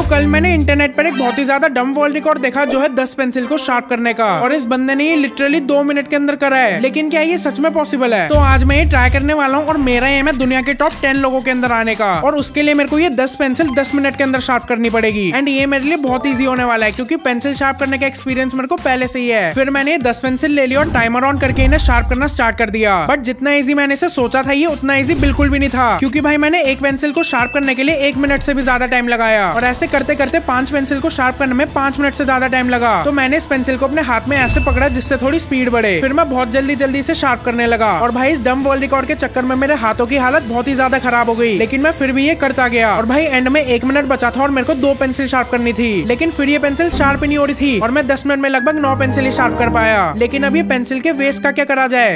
कल मैंने इंटरनेट पर एक बहुत ही ज्यादा डम वर्ल्ड रिकॉर्ड देखा जो है 10 पेंसिल को शार्प करने का, और इस बंदे ने ये लिटरली 2 मिनट के अंदर करा है। लेकिन क्या ये सच में पॉसिबल है? तो आज मैं ये ट्राई करने वाला हूँ और मेरा एम है दुनिया के टॉप 10 लोगों के अंदर आने का, और उसके लिए मेरे को ये 10 पेंसिल 10 मिनट के अंदर शार्प करनी पड़ेगी। एंड ये मेरे लिए बहुत ईजी होने वाला है क्योंकि पेंसिल शार्प करने का एक्सपीरियंस मेरे को पहले से ही है। फिर मैंने ये 10 पेंसिल ले लिया और टाइमर ऑन करके इन्हें शार्प करना स्टार्ट कर दिया। बट जितना ईजी मैंने इसे सोचा था ये उतना ईजी बिल्कुल भी नहीं था, क्योंकि भाई मैंने एक पेंसिल को शार्प करने के लिए 1 मिनट से भी ज्यादा टाइम लगाया, और ऐसे करते करते 5 पेंसिल को शार्प करने में 5 मिनट से ज्यादा टाइम लगा। तो मैंने इस पेंसिल को अपने हाथ में ऐसे पकड़ा जिससे थोड़ी स्पीड बढ़े। फिर मैं बहुत जल्दी से शार्प करने लगा, और भाई इस डम वर्ल्ड रिकॉर्ड के चक्कर में मेरे हाथों की हालत बहुत ही ज्यादा खराब हो गई। लेकिन मैं फिर भी ये करता गया, और भाई एंड में 1 मिनट बचा था और मेरे को 2 पेंसिल शार्प करनी थी। लेकिन फिर ये पेंसिल शार्प नहीं हो रही थी और मैं 10 मिनट में लगभग 9 पेंसिल ही शार्प कर पाया। लेकिन अब ये पेंसिल के वेस्ट का क्या करा जाए?